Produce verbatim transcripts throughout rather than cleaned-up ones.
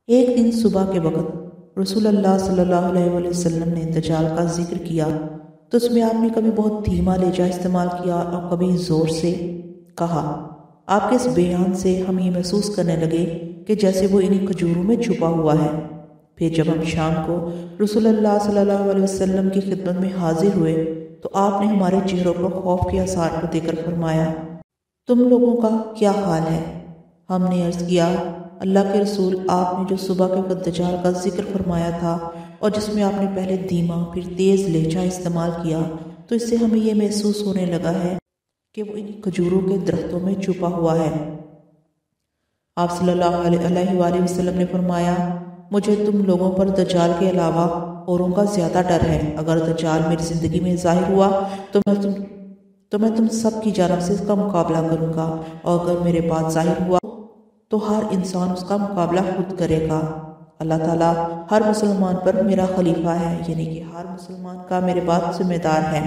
ایک دن صبح کے وقت رسول اللہ صلی اللہ علیہ وآلہ وسلم نے دجال کا ذکر کیا تو اس میں آپ نے کبھی بہت دھیما لہجہ استعمال کیا اور کبھی زور سے کہا۔ آپ کے اس بیان سے ہم یہ محسوس کرنے لگے کہ جیسے وہ انہی کھجوروں میں چھپا ہوا ہے۔ پھر جب ہم شام کو رسول اللہ صلی اللہ علیہ وسلم کی خدمت میں حاضر ہوئے تو آپ نے ہمارے چہروں پر خوف کے آثار کو دیکھ کر فرمایا، تم لوگوں کا کیا حال ہے؟ ہم نے عرض کیا، اللہ کے رسول، آپ نے جو صبح کے وقت دجال کا ذکر فرمایا تھا اور جس میں آپ نے پہلے دھیما پھر تیز لہجہ استعمال کیا تو اس سے ہمیں یہ محسوس ہونے لگا ہے کہ وہ انہی کھجوروں کے درختوں میں چھپا ہوا ہے۔ آپ صلی اللہ علیہ وآلہ وسلم نے فرمایا، مجھے تم لوگوں پر دجال کے علاوہ اوروں کا زیادہ ڈر ہے۔ اگر دجال میری زندگی میں ظاہر ہوا تو میں تم تو میں تم سب کی جانب سے اس کا مقابلہ کروں گا، اور اگر میرے بعد ظاہر ہوا تو ہر انسان اس کا مقابلہ خود کرے گا۔ اللہ تعالیٰ ہر مسلمان پر میرا خلیفہ ہے، یعنی کہ ہر مسلمان کا میرے بعد ذمہ دار ہے۔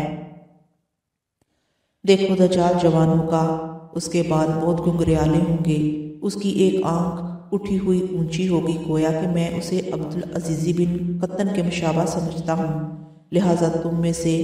دیکھو، دجال جوان ہوگا، اس کے بال بہت گھنگریالے ہوں گے، اس کی ایک آنکھ اٹھی ہوئی اونچی ہوگی، گویا کہ میں اسے عبدالعزیز بن قطن کے مشابہ سمجھتا ہوں۔ لہٰذا تم میں سے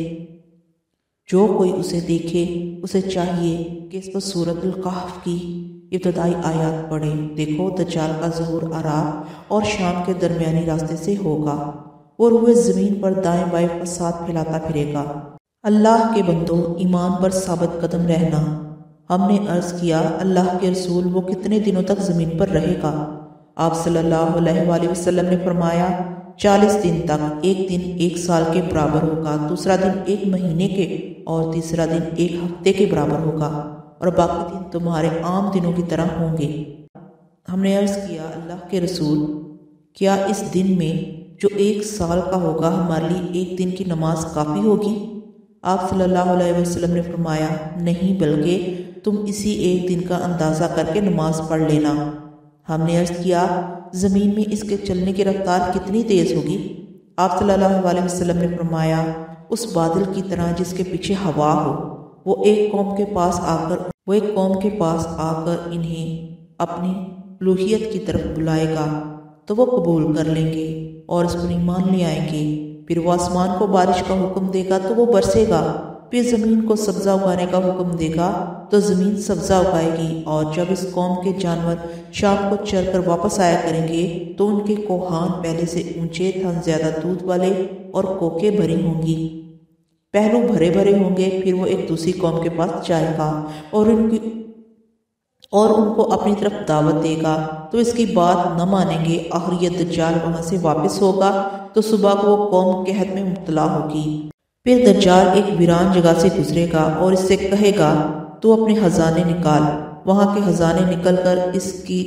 جو کوئی اسے دیکھے اسے چاہیے کہ اس پر سورۃ الکہف کی ابتدائی آیات پڑھے۔ دیکھو، دجال کا ظہور عراق اور شام کے درمیانی راستے سے ہوگا، وہ روئے زمین پر دائیں بائیں فساد پھیلاتا پھرے گا۔ اللہ کے بندو، ایمان پر ثابت قدم رہنا۔ ہم نے عرض کیا، اللہ کے رسول، وہ کتنے دنوں تک زمین پر رہے گا؟ آپ صلی اللہ علیہ وآلہ وسلم نے فرمایا، چالیس دن تک۔ ایک دن ایک سال کے برابر ہوگا، دوسرا دن ایک مہینے کے اور تیسرا دن ایک ہفتے کے برابر ہوگا، اور باقی دن تمہارے عام دنوں کی طرح ہوں گے۔ ہم نے عرض کیا، اللہ کے رسول، کیا اس دن میں جو ایک سال کا ہوگا ہمارے لیے ایک دن کی نماز کافی ہوگی؟ آپ صلی اللہ علیہ وسلم نے فرمایا، نہیں، بلکہ تم اسی ایک دن کا اندازہ کر کے نماز پڑھ لینا۔ ہم نے عرض کیا، زمین میں اس کے چلنے کی رفتار کتنی تیز ہوگی؟ آپ صلی اللہ علیہ وسلم نے فرمایا، اس بادل کی طرح جس کے پیچھے ہوا ہو۔ وہ ایک قوم کے پاس آ کر وہ ایک قوم کے پاس آ کر انہیں اپنی الوہیت کی طرف بلائے گا تو وہ قبول کر لیں گے اور اس پر ایمان لے آئیں گے۔ پھر وہ آسمان کو بارش کا حکم دے گا تو وہ برسے گا، پھر زمین کو سبزہ اگانے کا حکم دے گا تو زمین سبزہ اگائے گی، اور جب اس قوم کے جانور شام کو چر کر واپس آیا کریں گے تو ان کے کوہان پہلے سے اونچے، تھن زیادہ دودھ والے اور کوکیں بھری ہوں گی، پہلو بھرے بھرے ہوں گے۔ پھر وہ ایک دوسری قوم کے پاس جائے گا اور ان کی اور ان کو اپنی طرف دعوت دے گا تو اس کی بات نہ مانیں گے۔ آخر یہ دجال وہاں سے واپس ہوگا تو صبح کو وہ قوم قحط میں مبتلا ہوگی۔ پھر دجال ایک ویران جگہ سے گزرے گا اور اس سے کہے گا، تو اپنے خزانے نکال۔ وہاں کے خزانے نکل کر اس کی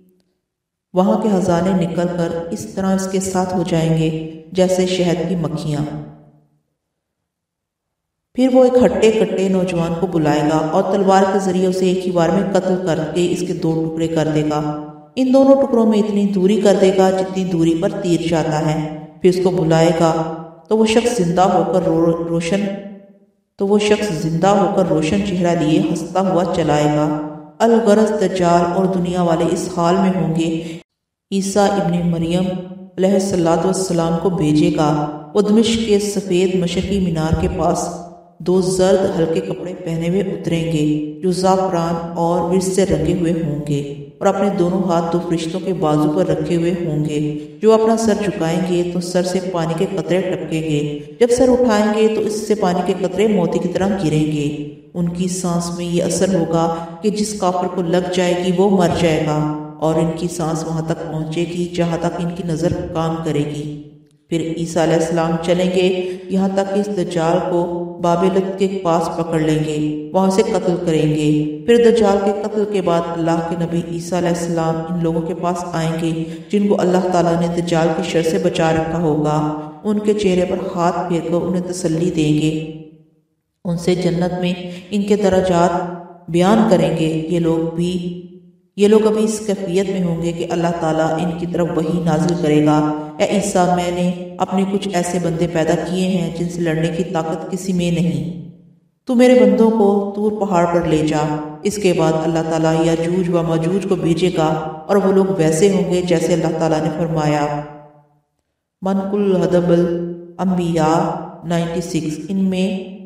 وہاں کے خزانے نکل کر اس طرح اس کے ساتھ ہو جائیں گے جیسے شہد کی مکھیاں۔ پھر وہ ایک ہٹے کٹے نوجوان کو بلائے گا اور تلوار کے ذریعے اسے ایک ہی بار میں قتل کر کے اس کے دو ٹکڑے کر دے گا۔ ان دونوں ٹکڑوں میں اتنی دوری کر دے گا جتنی دوری پر تیر جاتا ہے۔ پھر اس کو بلائے گا تو وہ شخص زندہ ہو کر رو روشن تو وہ شخص زندہ ہو کر روشن چہرہ لیے ہنستا ہوا چلائے گا۔ الغرض دجال اور دنیا والے اس حال میں ہوں گے، عیسیٰ ابن مریم علیہ الصلوۃ والسلام کو بھیجے گا۔ وہ دمشق کے سفید مشرقی مینار کے پاس دو زرد ہلکے کپڑے پہنے ہوئے اتریں گے جو زعفران اور ورد سے رنگے ہوئے ہوں گے، اور اپنے دونوں ہاتھ دو فرشتوں کے بازو پر رکھے ہوئے ہوں گے۔ جو اپنا سر جھکائیں گے تو سر سے پانی کے قطرے ٹپکیں گے، جب سر اٹھائیں گے تو اس سے پانی کے قطرے موتی کی طرح گریں گے۔ ان کی سانس میں یہ اثر ہوگا کہ جس کافر کو لگ جائے گی وہ مر جائے گا، اور ان کی سانس وہاں تک پہنچے گی جہاں تک ان کی نظر کام کرے گی۔ پھر عیسیٰ علیہ السلام چلیں گے یہاں تک کہ اس دجال کو بابلت کے پاس پکڑ لیں گے، وہاں سے قتل کریں گے۔ پھر دجال کے قتل کے بعد اللہ کے نبی عیسیٰ علیہ السلام ان لوگوں کے پاس آئیں گے جن کو اللہ تعالیٰ نے دجال کی شر سے بچا رکھا ہوگا۔ ان کے چہرے پر ہاتھ پھیر کر انہیں تسلی دیں گے، ان سے جنت میں ان کے درجات بیان کریں گے۔ یہ لوگ بھی یہ لوگ ابھی اس کیفیت میں ہوں گے کہ اللہ تعالیٰ ان کی طرف وحی نازل کرے گا، اے عیسیٰ، میں نے اپنے کچھ ایسے بندے پیدا کیے ہیں جن سے لڑنے کی طاقت کسی میں نہیں، تو میرے بندوں کو طور پہاڑ پر لے جا۔ اس کے بعد اللہ تعالیٰ یاجوج و ماجوج کو بھیجے گا اور وہ لوگ ویسے ہوں گے جیسے اللہ تعالیٰ نے فرمایا۔ منقل حدب الانبیاء نائنٹی سکس، ان میں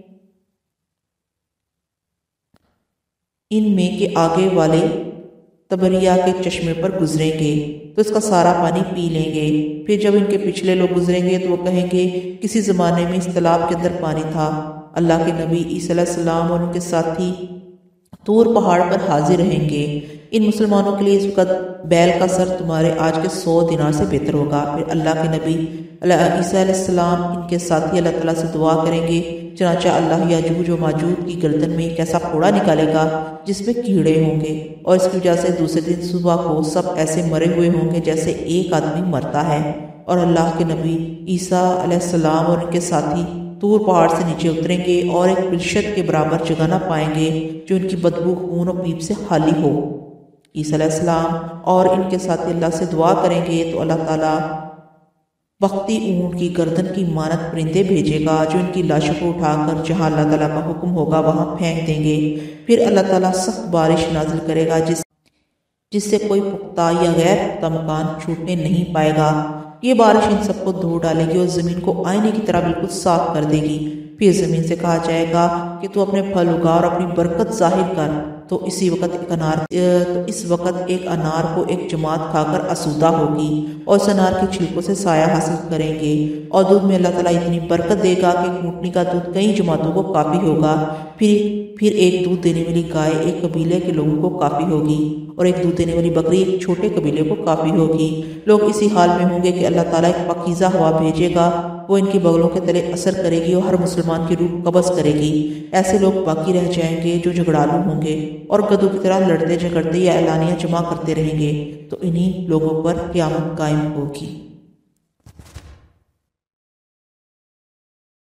ان میں کے آگے والے تبریا کے چشمے پر گزریں گے تو اس کا سارا پانی پی لیں گے۔ پھر جب ان کے پچھلے لوگ گزریں گے تو وہ کہیں گے کسی زمانے میں اس تالاب کے اندر پانی تھا۔ اللہ کے نبی عیسیٰ علیہ السلام اور ان کے ساتھی طور پہاڑ پر حاضر رہیں گے۔ ان مسلمانوں کے لیے اس وقت بیل کا سر تمہارے آج کے سو دینار سے بہتر ہوگا۔ پھر اللہ کے نبی عیسیٰ علیہ السلام ان کے ساتھی اللہ تعالیٰ سے دعا کریں گے، چنانچہ اللہ یاجوج و ماجوج کی گردن میں ایک ایسا پھوڑا نکالے گا جس میں کیڑے ہوں گے، اور اس کی وجہ سے دوسرے دن صبح کو سب ایسے مرے ہوئے ہوں گے جیسے ایک آدمی مرتا ہے۔ اور اللہ کے نبی عیسیٰ علیہ السلام اور ان کے ساتھی طور پہاڑ سے نیچے اتریں گے اور ایک پلشت کے برابر جگہ نہ پائیں گے جو ان کی بدبو خون و پیپ سے خالی ہو۔ عیسیٰ علیہ السلام اور ان کے ساتھی اللہ سے دعا کریں گے تو اللہ تعالیٰ وقتی اونٹ کی گردن کی مانت پرندے بھیجے گا جو ان کی لاشوں کو اٹھا کر جہاں اللہ تعالیٰ کا حکم ہوگا وہاں پھینک دیں گے۔ پھر اللہ تعالیٰ سخت بارش نازل کرے گا جس جس سے کوئی پختہ یا غیر پختہ مکان چھوٹنے نہیں پائے گا۔ یہ بارش ان سب کو دھو ڈالے گی اور زمین کو آئینے کی طرح بالکل صاف کر دے گی۔ پھر زمین سے کہا جائے گا کہ تو اپنے پھل اگا اور اپنی برکت ظاہر کر، تو اسی وقت ایک انار تو اس وقت ایک انار کو ایک جماعت کھا کر آسودہ ہوگی اور اس انار کے چھلکوں سے سایہ حاصل کریں گے، اور دودھ میں اللہ تعالیٰ اتنی برکت دے گا کہ اونٹنی کا دودھ کئی جماعتوں کو کافی ہوگا۔ پھر پھر ایک دودھ دینے والی گائے ایک قبیلے کے لوگوں کو کافی ہوگی، اور ایک دودھ دینے والی بکری ایک چھوٹے قبیلے کو کافی ہوگی۔ لوگ اسی حال میں ہوں گے کہ اللہ تعالیٰ ایک پاکیزہ ہوا بھیجے گا، وہ ان کی بغلوں کے تلے اثر کرے گی اور ہر مسلمان کی روح قبض کرے گی۔ ایسے لوگ باقی رہ جائیں گے جو جھگڑالو ہوں گے اور گدھوں کی طرح لڑتے جھگڑتے یا اعلانیہ جمع کرتے رہیں گے، تو انہی لوگوں پر قیامت قائم ہوگی۔